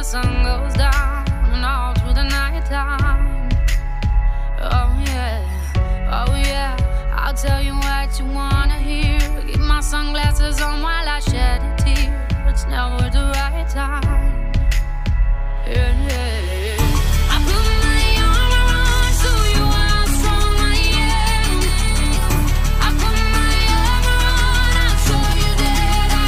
sun goes down and all through the night time. Oh yeah, I'll tell you what you wanna hear. Keep my sunglasses on while I shed a tear. It's never the right time. Yeah. I put my arm around, show you how strong I am. I put my arm around, I'll show you that I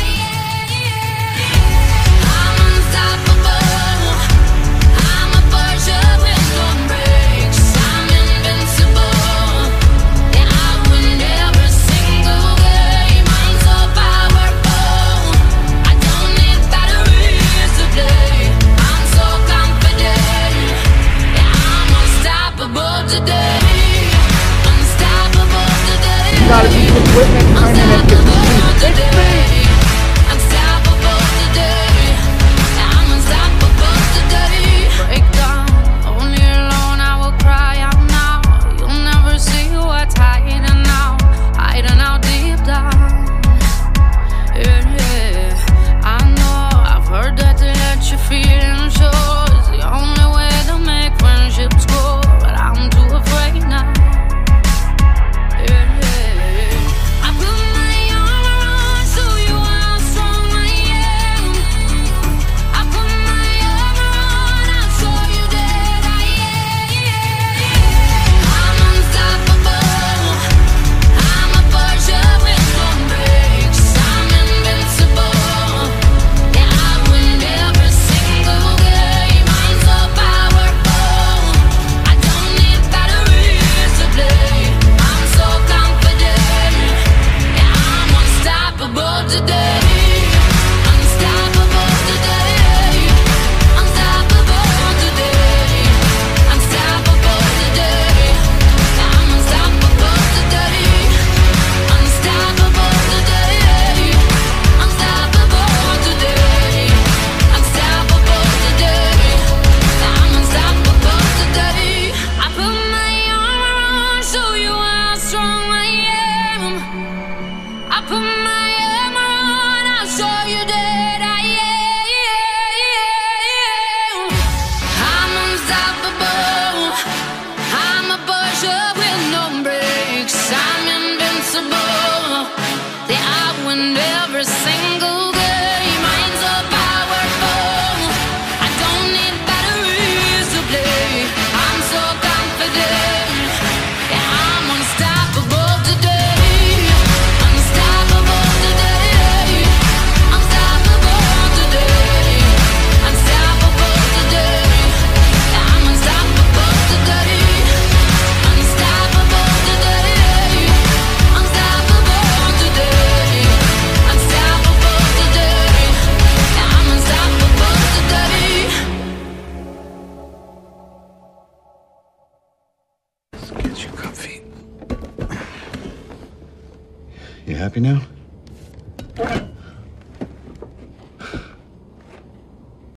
am. I'm unstoppable. I'm a Porsche with no brakes. I'm invincible. Yeah, I win every single game. I'm so powerful. I don't need batteries to play. I'm so confident. Yeah, I'm unstoppable today. Unstoppable today. You gotta be quick with it, kind of make it Today. Unstoppable today. Yeah, I'm unstoppable today. Break down, only alone I will cry out now. You'll never see what's hiding out deep down. Yeah, I know, I've heard that to let you feel and show is the only way to make friendships grow, but I'm too afraid now. I put my arm around, show you how strong I am. I put my arm around, I'll show you that I am. I'm unstoppable. I'm a Porsche with no brakes. I'm invincible. Yeah, I win every single game. I'm so powerful. I don't need batteries to play. I'm so confident. Yeah, I'm unstoppable today. Unstoppable today. Unstoppable today. Unstoppable today. I'm unstoppable today. Unstoppable today. Unstoppable today. Unstoppable today. I'm unstoppable today. I put my arm around, show you how strong I am. I put my arm around, I'll show you that I am. I'm unstoppable. I'm a Porsche with no brakes. I'm invincible. Yeah, I win every single game. I'm so powerful. I don't need batteries to play. I'm so confident. Yeah, I'm unstoppable today. Unstoppable today. Unstoppable today. Unstoppable today. Yeah, I'm unstoppable today. Unstoppable today. Unstoppable today. Unstoppable today. Yeah, I'm unstoppable today. Let's get you comfy. You happy now?